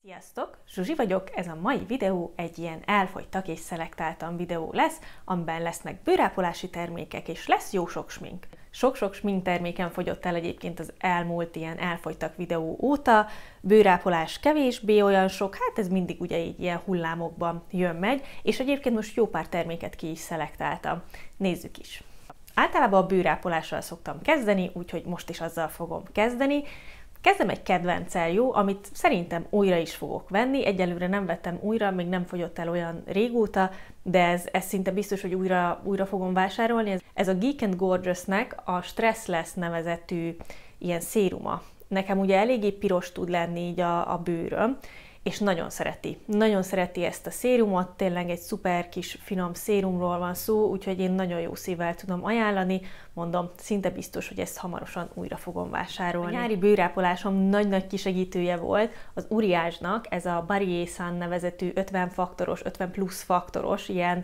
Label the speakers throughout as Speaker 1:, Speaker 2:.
Speaker 1: Sziasztok! Zsuzsi vagyok, ez a mai videó egy ilyen elfogytak és szelektáltam videó lesz, amiben lesznek bőrápolási termékek és lesz jó sok smink. Sok-sok smink terméken fogyott el egyébként az elmúlt ilyen elfogytak videó óta, bőrápolás kevésbé olyan sok, hát ez mindig ugye így ilyen hullámokban jön-megy, és egyébként most jó pár terméket ki is szelektáltam. Nézzük is! Általában a bőrápolással szoktam kezdeni, úgyhogy most is azzal fogom kezdeni. Kezdem egy kedvenccel, jó, amit szerintem újra is fogok venni. Egyelőre nem vettem újra, még nem fogyott el olyan régóta, de ez szinte biztos, hogy újra fogom vásárolni. Ez a Geek & Gorgeous-nek a Stressless nevezetű ilyen széruma. Nekem ugye eléggé piros tud lenni így a bőröm, és nagyon szereti. Nagyon szereti ezt a szérumot, tényleg egy szuper kis finom szérumról van szó, úgyhogy én nagyon jó szívvel tudom ajánlani, mondom, szinte biztos, hogy ezt hamarosan újra fogom vásárolni. A nyári bőrápolásom nagy-nagy kisegítője volt az Uriage-nak, ez a Barrier Sun nevezetű 50 faktoros, 50 plusz faktoros, ilyen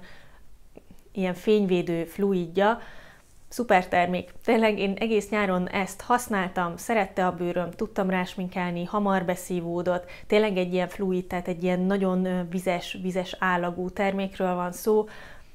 Speaker 1: fényvédő fluidja. Szuper termék. Tényleg én egész nyáron ezt használtam, szerette a bőröm, tudtam rásminkelni, hamar beszívódott. Tényleg egy ilyen fluid, tehát egy ilyen nagyon vizes állagú termékről van szó.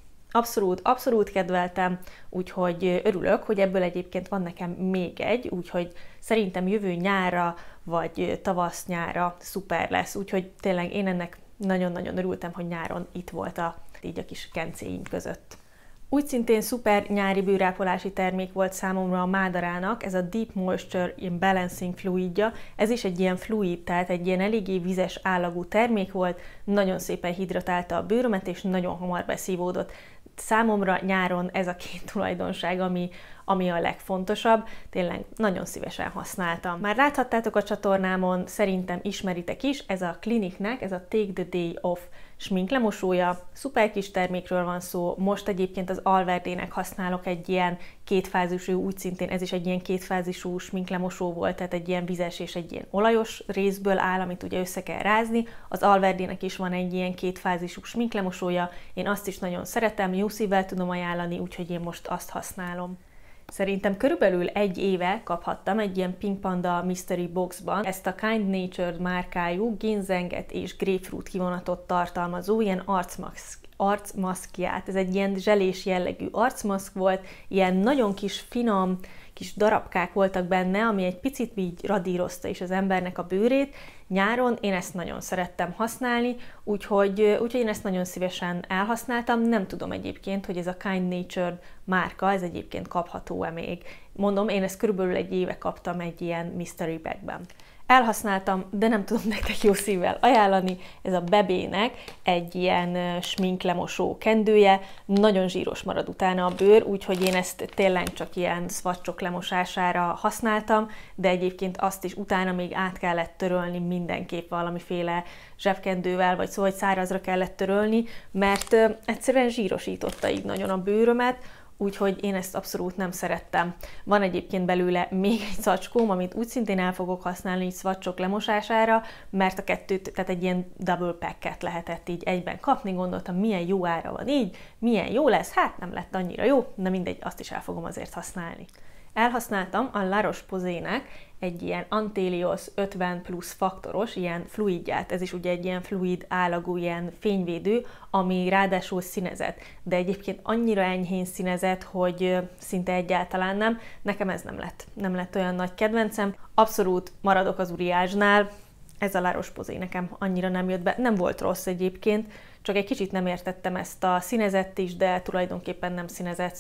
Speaker 1: Abszolút kedveltem, úgyhogy örülök, hogy ebből egyébként van nekem még egy, úgyhogy szerintem jövő nyárra vagy tavasz-nyárra szuper lesz. Úgyhogy tényleg én ennek nagyon-nagyon örültem, hogy nyáron itt volt így a kis kencéim között. Úgy szintén szuper nyári bőrápolási termék volt számomra a Mádarának, ez a Deep Moisture Balancing fluidja. Ez is egy ilyen fluid, tehát egy ilyen eléggé vizes állagú termék volt, nagyon szépen hidratálta a bőrömet, és nagyon hamar beszívódott. Számomra nyáron ez a két tulajdonság, ami a legfontosabb, tényleg nagyon szívesen használtam. Már láthattátok a csatornámon, szerintem ismeritek is, ez a Clinique-nek, ez a Take the Day Off sminklemosója, szuper kis termékről van szó, most egyébként az Alverde-nek használok egy ilyen kétfázisú, úgy szintén ez is egy ilyen kétfázisú sminklemosó volt, tehát egy ilyen vizes és egy ilyen olajos részből áll, amit ugye össze kell rázni. Az Alverde-nek is van egy ilyen kétfázisú sminklemosója, én azt is nagyon szeretem, jó szívvel tudom ajánlani, úgyhogy én most azt használom. Szerintem körülbelül egy éve kaphattam egy ilyen Pink Panda Mystery Boxban ezt a Kind Natured márkájú ginzenget és grapefruit kivonatot tartalmazó ilyen arcmaszkját. Ez egy ilyen zselés jellegű arcmaszk volt, ilyen nagyon kis finom kis darabkák voltak benne, ami egy picit így radírozta is az embernek a bőrét. Nyáron én ezt nagyon szerettem használni, úgyhogy én ezt nagyon szívesen elhasználtam. Nem tudom egyébként, hogy ez a Kind Nature márka, ez egyébként kapható-e még. Mondom, én ezt körülbelül egy éve kaptam egy ilyen mystery bagben. Elhasználtam, de nem tudom nektek jó szívvel ajánlani, ez a Bebének egy ilyen sminklemosó kendője, nagyon zsíros marad utána a bőr, úgyhogy én ezt tényleg csak ilyen szvacsok lemosására használtam, de egyébként azt is utána még át kellett törölni mindenképp valamiféle zsebkendővel, vagy szóval szárazra kellett törölni, mert egyszerűen zsírosította így nagyon a bőrömet, úgyhogy én ezt abszolút nem szerettem. Van egyébként belőle még egy szacskóm, amit úgy szintén el fogok használni így szvacsok lemosására, mert a kettőt, tehát egy ilyen double packet lehetett így egyben kapni, gondoltam, milyen jó ára van így, milyen jó lesz, hát nem lett annyira jó, de mindegy, azt is el fogom azért használni. Elhasználtam a La Roche-Posay-nek egy ilyen Antelios 50 plusz faktoros, ilyen fluidját, ez is ugye egy ilyen fluid állagú, ilyen fényvédő, ami ráadásul színezett, de egyébként annyira enyhén színezett, hogy szinte egyáltalán nem. Nekem ez nem lett olyan nagy kedvencem. Abszolút maradok az Uriage-nál, ez a La Roche-Posay nekem annyira nem jött be, nem volt rossz egyébként, csak egy kicsit nem értettem ezt a színezett is, de tulajdonképpen nem színezett,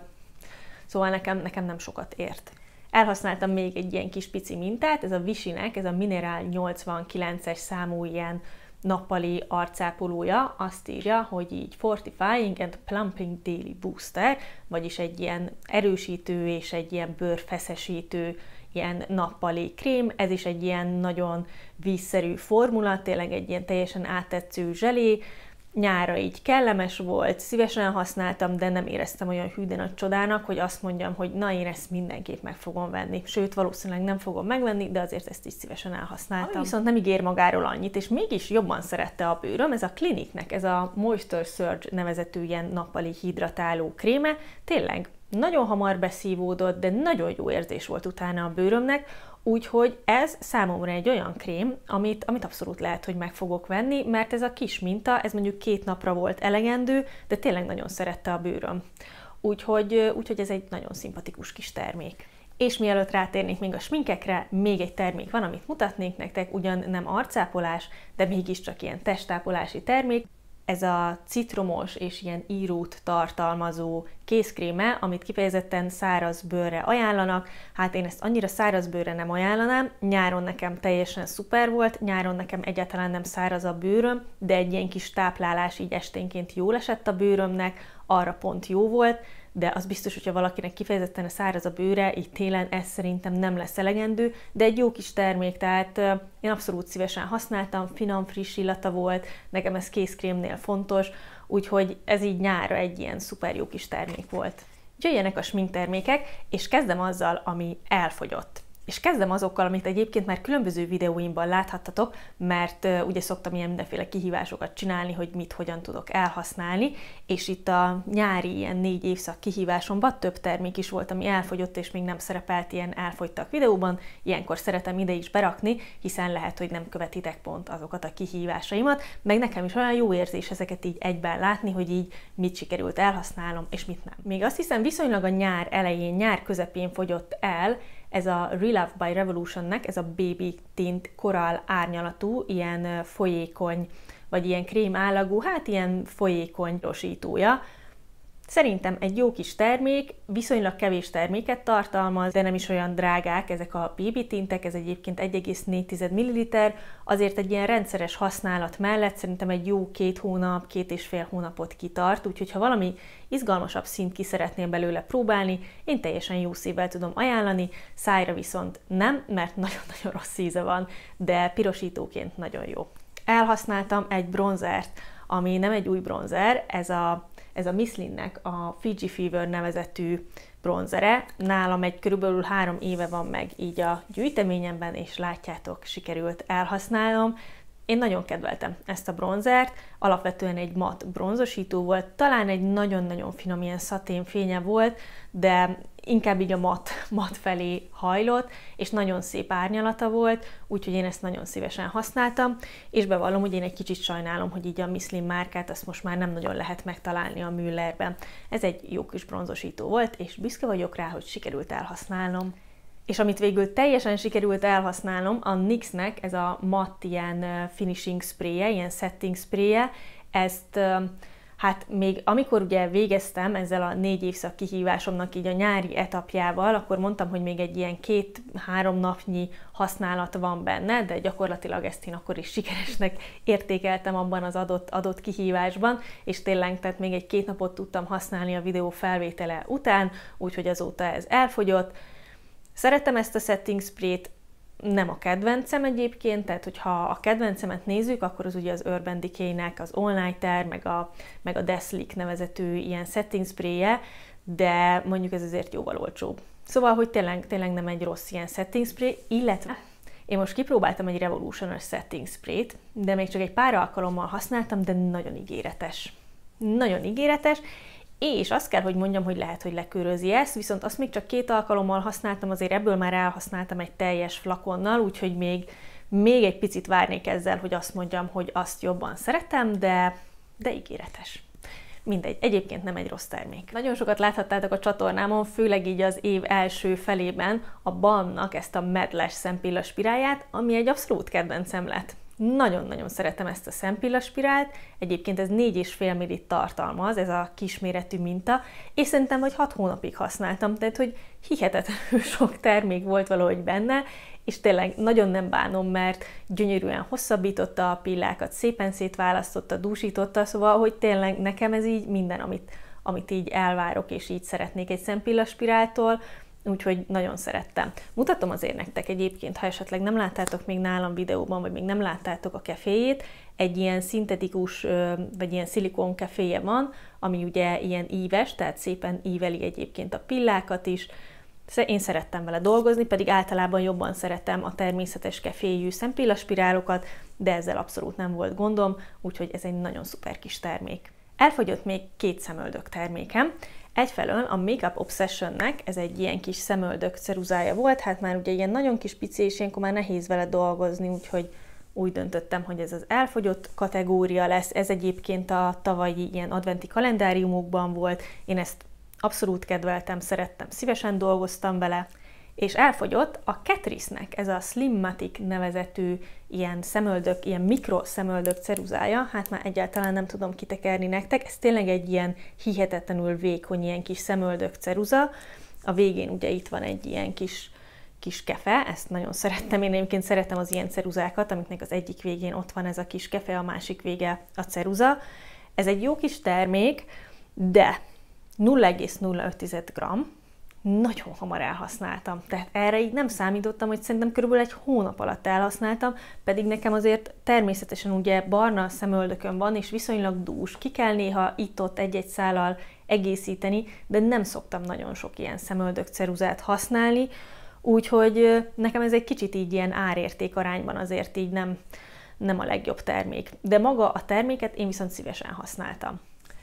Speaker 1: szóval nekem nem sokat ért. Elhasználtam még egy ilyen kis pici mintát, ez a Vichy-nek, ez a Mineral 89-es számú ilyen nappali arcápolója, azt írja, hogy így Fortifying and Plumping Daily Booster, vagyis egy ilyen erősítő és egy ilyen bőrfeszesítő ilyen nappali krém, ez is egy ilyen nagyon vízszerű formula, tényleg egy ilyen teljesen áttetsző zselé, nyára így kellemes volt, szívesen használtam, de nem éreztem olyan hű de nagy csodának, hogy azt mondjam, hogy na, én ezt mindenképp meg fogom venni. Sőt, valószínűleg nem fogom megvenni, de azért ezt is szívesen elhasználtam. Ami viszont nem ígér magáról annyit, és mégis jobban szerette a bőröm, ez a Clinique-nek, ez a Moisture Surge nevezetű ilyen nappali hidratáló kréme, tényleg nagyon hamar beszívódott, de nagyon jó érzés volt utána a bőrömnek, Úgyhogy ez számomra egy olyan krém, amit abszolút lehet, hogy meg fogok venni, mert ez a kis minta, ez mondjuk 2 napra volt elegendő, de tényleg nagyon szerette a bőröm. Úgyhogy ez egy nagyon szimpatikus kis termék. És mielőtt rátérnék még a sminkekre, még egy termék van, amit mutatnék nektek, ugyan nem arcápolás, de mégiscsak ilyen testápolási termék. Ez a citromos és ilyen írót tartalmazó kézkréme, amit kifejezetten száraz bőrre ajánlanak. Hát én ezt annyira száraz bőrre nem ajánlanám, nyáron nekem teljesen szuper volt, nyáron nekem egyáltalán nem száraz a bőröm, de egy ilyen kis táplálás így esténként jól esett a bőrömnek, arra pont jó volt, de az biztos, hogyha valakinek kifejezetten a száraz a bőre, így télen ez szerintem nem lesz elegendő, de egy jó kis termék, tehát én abszolút szívesen használtam, finom, friss illata volt, nekem ez kézkrémnél fontos, úgyhogy ez így nyárra egy ilyen szuper jó kis termék volt. Jöjjenek a sminktermékek, és kezdem azzal, ami elfogyott. És kezdem azokkal, amit egyébként már különböző videóimban láthattatok, mert ugye szoktam ilyen mindenféle kihívásokat csinálni, hogy mit, hogyan tudok elhasználni, és itt a nyári ilyen 4 évszak kihívásomban több termék is volt, ami elfogyott, és még nem szerepelt ilyen elfogytak videóban, ilyenkor szeretem ide is berakni, hiszen lehet, hogy nem követitek pont azokat a kihívásaimat, meg nekem is olyan jó érzés ezeket így egyben látni, hogy így mit sikerült elhasználnom, és mit nem. Még azt hiszem viszonylag a nyár elején, nyár közepén fogyott el, ez a Relove by Revolutionnek, ez a Baby Tint Coral árnyalatú, ilyen folyékony, vagy ilyen krém állagú, hát ilyen folyékony rosítója. Szerintem egy jó kis termék, viszonylag kevés terméket tartalmaz, de nem is olyan drágák ezek a BB tintek, ez egyébként 1,4 ml, azért egy ilyen rendszeres használat mellett szerintem egy jó 2 hónap, 2,5 hónapot kitart, úgyhogy ha valami izgalmasabb szint ki szeretném belőle próbálni, én teljesen jó szívvel tudom ajánlani, szájra viszont nem, mert nagyon-nagyon rossz íze van, de pirosítóként nagyon jó. Elhasználtam egy bronzert, ami nem egy új bronzer, ez a Misslinnek a Fiji Fever nevezetű bronzere. Nálam körülbelül 3 éve van meg így a gyűjteményemben, és látjátok, sikerült elhasználnom. Én nagyon kedveltem ezt a bronzert, alapvetően egy matt bronzosító volt, talán egy nagyon-nagyon finom ilyen szatén fénye volt, de inkább így a matt felé hajlott, és nagyon szép árnyalata volt, úgyhogy én ezt nagyon szívesen használtam, és bevallom, hogy én egy kicsit sajnálom, hogy így a Misslin márkát azt most már nem nagyon lehet megtalálni a Müllerben. Ez egy jó kis bronzosító volt, és büszke vagyok rá, hogy sikerült elhasználnom. És amit végül teljesen sikerült elhasználnom, a NYX-nek ez a matt ilyen finishing spray-je, ilyen setting spray-je, ezt hát még amikor ugye végeztem ezzel a 4 évszak kihívásomnak így a nyári etapjával, akkor mondtam, hogy még egy ilyen 2-3 napnyi használat van benne, de gyakorlatilag ezt én akkor is sikeresnek értékeltem abban az adott kihívásban, és tényleg tehát még egy 2 napot tudtam használni a videó felvétele után, úgyhogy azóta ez elfogyott. Szeretem ezt a setting sprayt, nem a kedvencem egyébként, tehát hogyha a kedvencemet nézzük, akkor az ugye az Urban Decay-nek az All Nighter, meg a Deslick nevezetű ilyen setting sprayje, de mondjuk ez azért jóval olcsóbb. Szóval, hogy tényleg nem egy rossz ilyen setting spray, illetve én most kipróbáltam egy Revolution-os setting sprayt, de még csak egy pár alkalommal használtam, de nagyon ígéretes. Nagyon ígéretes, és azt kell, hogy mondjam, hogy lehet, hogy lekőrözi ezt, viszont azt még csak 2 alkalommal használtam, azért ebből már elhasználtam egy teljes flakonnal, úgyhogy még egy picit várnék ezzel, hogy azt mondjam, hogy azt jobban szeretem, de ígéretes. Mindegy, egyébként nem egy rossz termék. Nagyon sokat láthattátok a csatornámon, főleg így az év első felében a Balmnak ezt a medles szempillaspirálját, ami egy abszolút kedvencem lett. Nagyon-nagyon szeretem ezt a szempillaspirált, egyébként ez 4,5 millit tartalmaz, ez a kisméretű minta, és szerintem vagy 6 hónapig használtam, tehát hogy hihetetlenül sok termék volt valahogy benne, és tényleg nagyon nem bánom, mert gyönyörűen hosszabbította a pillákat, szépen szétválasztotta, dúsította, szóval, hogy tényleg nekem ez így minden, amit így elvárok, és így szeretnék egy szempillaspiráltól, úgyhogy nagyon szerettem. Mutatom azért nektek egyébként, ha esetleg nem láttátok még nálam videóban, vagy még nem láttátok a keféjét, egy ilyen szintetikus, vagy ilyen szilikon keféje van, ami ugye ilyen íves, tehát szépen íveli egyébként a pillákat is. Én szerettem vele dolgozni, pedig általában jobban szeretem a természetes keféjű szempillaspirálokat, de ezzel abszolút nem volt gondom, úgyhogy ez egy nagyon szuper kis termék. Elfogyott még 2 szemöldök termékem. Egyfelől a Makeup Obsessionnek ez egy ilyen kis szemöldök ceruzája volt, hát már ugye ilyen nagyon kis pici, és ilyenkor már nehéz vele dolgozni, úgyhogy úgy döntöttem, hogy ez az elfogyott kategória lesz. Ez egyébként a tavalyi ilyen adventi kalendáriumokban volt. Én ezt abszolút kedveltem, szerettem, szívesen dolgoztam vele. És elfogyott a Catrice-nek ez a Slimmatic nevezetű ilyen szemöldök, ilyen mikro szemöldök ceruzája, hát már egyáltalán nem tudom kitekerni nektek, ez tényleg egy ilyen hihetetlenül vékony, ilyen kis szemöldök ceruza. A végén ugye itt van egy ilyen kis kefe, ezt nagyon szerettem, én egyébként szeretem az ilyen ceruzákat, amiknek az egyik végén ott van ez a kis kefe, a másik vége a ceruza. Ez egy jó kis termék, de 0,05 g, nagyon hamar elhasználtam. Tehát erre így nem számítottam, hogy szerintem körülbelül egy hónap alatt elhasználtam, pedig nekem azért természetesen ugye barna szemöldökön van, és viszonylag dús. Ki kell néha itt-ott egy-egy szállal egészíteni, de nem szoktam nagyon sok ilyen szemöldök ceruzát használni, úgyhogy nekem ez egy kicsit így ilyen árérték arányban azért így nem a legjobb termék. De maga a terméket én viszont szívesen használtam.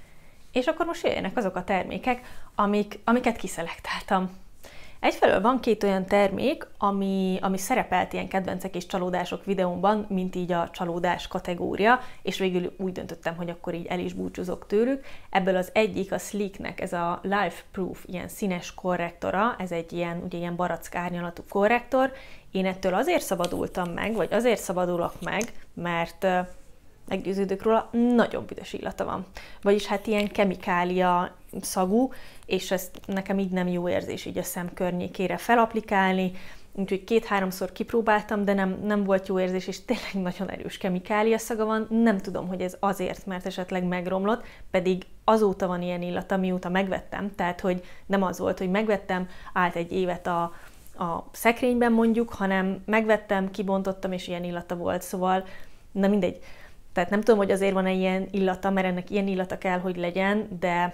Speaker 1: És akkor most jöjjenek azok a termékek, amiket kiszelektáltam. Egyfelől van 2 olyan termék, ami szerepelt ilyen kedvencek és csalódások videómban, mint így a csalódás kategória, és végül úgy döntöttem, hogy akkor így el is búcsúzok tőlük. Ebből az egyik a Sleeknek ez a Life Proof ilyen színes korrektora, ez egy ilyen barack árnyalatú korrektor. Én ettől azért szabadultam meg, vagy azért szabadulok meg, mert meggyőződök róla, nagyon büdös illata van. Vagyis hát ilyen kemikália szagú, és ez nekem így nem jó érzés így a szem környékére felaplikálni, úgyhogy 2-3-szor kipróbáltam, de nem volt jó érzés, és tényleg nagyon erős kemikália szaga van. Nem tudom, hogy ez azért, mert esetleg megromlott, pedig azóta van ilyen illata, mióta megvettem, tehát hogy nem az volt, hogy megvettem, állt egy évet a szekrényben mondjuk, hanem megvettem, kibontottam, és ilyen illata volt, szóval na mindegy. Tehát nem tudom, hogy azért van-e ilyen illata, mert ennek ilyen illata kell, hogy legyen, de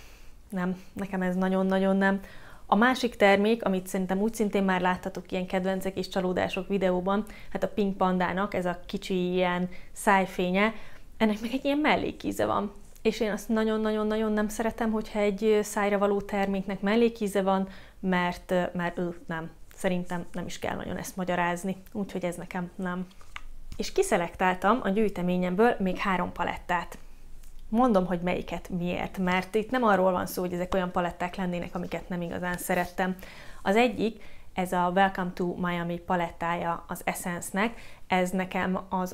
Speaker 1: nem, nekem ez nagyon-nagyon nem. A másik termék, amit szerintem úgy szintén már láttatok ilyen kedvencek és csalódások videóban, hát a Pink Pandának ez a kicsi ilyen szájfénye, ennek meg egy ilyen mellékíze van. És én azt nagyon-nagyon-nagyon nem szeretem, hogyha egy szájra való terméknek mellékíze van, mert nem. Szerintem nem is kell nagyon ezt magyarázni, úgyhogy ez nekem nem. És kiszelektáltam a gyűjteményemből még 3 palettát. Mondom, hogy melyiket miért, mert itt nem arról van szó, hogy ezek olyan paletták lennének, amiket nem igazán szerettem. Az egyik, ez a Welcome to Miami palettája az Essence-nek, ez nekem az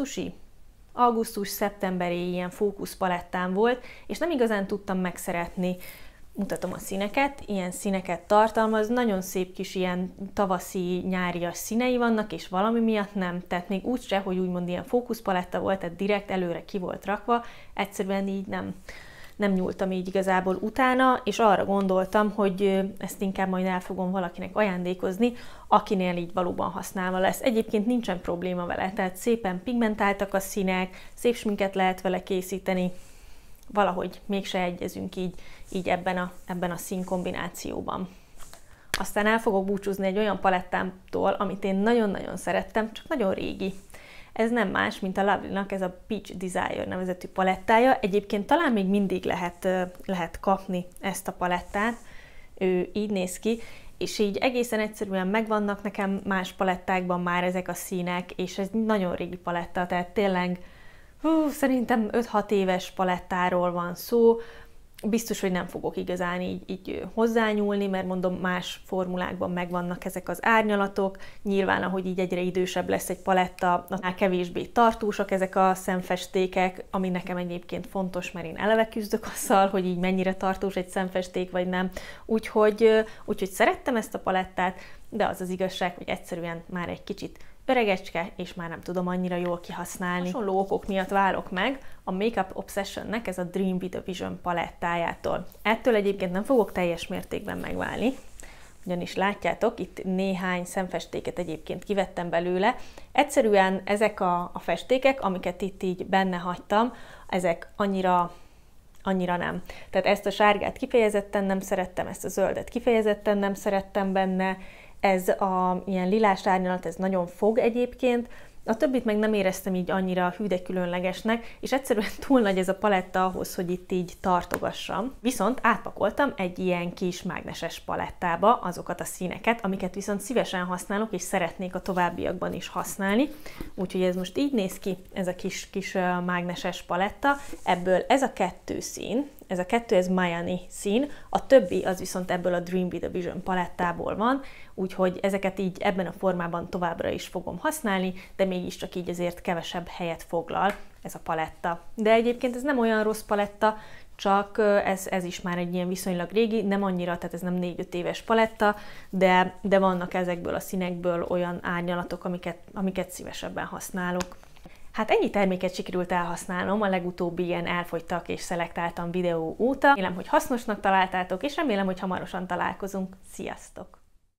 Speaker 1: augusztus-szeptemberi ilyen fókusz palettám volt, és nem igazán tudtam megszeretni. Mutatom a színeket, ilyen színeket tartalmaz, nagyon szép kis ilyen tavaszi, nyárias színei vannak, és valami miatt nem, tehát még úgyse, hogy úgymond ilyen fókuszpaletta volt, tehát direkt előre ki volt rakva, egyszerűen így nem nyúltam így igazából utána, és arra gondoltam, hogy ezt inkább majd el fogom valakinek ajándékozni, akinél így valóban használva lesz. Egyébként nincsen probléma vele, tehát szépen pigmentáltak a színek, szép sminket lehet vele készíteni, valahogy mégse egyezünk így ebben a színkombinációban. Aztán el fogok búcsúzni egy olyan palettámtól, amit én nagyon-nagyon szerettem, csak nagyon régi. Ez nem más, mint a Lovely-nak ez a Peach Desire nevezetű palettája. Egyébként talán még mindig lehet kapni ezt a palettát. Ő így néz ki, és így egészen egyszerűen megvannak nekem más palettákban már ezek a színek, és ez nagyon régi paletta, tehát tényleg szerintem 5-6 éves palettáról van szó. Biztos, hogy nem fogok igazán így hozzányúlni, mert mondom, más formulákban megvannak ezek az árnyalatok. Nyilván, ahogy így egyre idősebb lesz egy paletta, annál kevésbé tartósak ezek a szemfestékek, ami nekem egyébként fontos, mert én eleve küzdök azzal, hogy így mennyire tartós egy szemfesték, vagy nem. Úgyhogy szerettem ezt a palettát, de az az igazság, hogy egyszerűen már egy kicsit öregecske, és már nem tudom annyira jól kihasználni. Hasonló okok miatt válok meg a Makeup Obsessionnek ez a Dream with a Vision palettájától. Ettől egyébként nem fogok teljes mértékben megválni, ugyanis látjátok, itt néhány szemfestéket egyébként kivettem belőle. Egyszerűen ezek a festékek, amiket itt így benne hagytam, ezek annyira nem. Tehát ezt a sárgát kifejezetten nem szerettem, ezt a zöldet kifejezetten nem szerettem benne, ez a ilyen lilás árnyalat, ez nagyon fog egyébként, A többit meg nem éreztem így annyira hű de különlegesnek, és egyszerűen túl nagy ez a paletta ahhoz, hogy itt így tartogassam. Viszont átpakoltam egy ilyen kis mágneses palettába azokat a színeket, amiket viszont szívesen használok, és szeretnék a továbbiakban is használni. Úgyhogy ez most így néz ki, ez a kis mágneses paletta. Ebből ez a 2 szín, ez a 2 ez Mayani szín, a többi az viszont ebből a Dream Be The Vision palettából van, úgyhogy ezeket így ebben a formában továbbra is fogom használni, de mégiscsak így azért kevesebb helyet foglal ez a paletta. De egyébként ez nem olyan rossz paletta, csak ez is már egy ilyen viszonylag régi, nem annyira, tehát ez nem 4-5 éves paletta, de vannak ezekből a színekből olyan árnyalatok, amiket szívesebben használok. Hát ennyi terméket sikerült elhasználnom a legutóbbi ilyen elfogytak és szelektáltam videó óta. Remélem, hogy hasznosnak találtátok, és remélem, hogy hamarosan találkozunk. Sziasztok!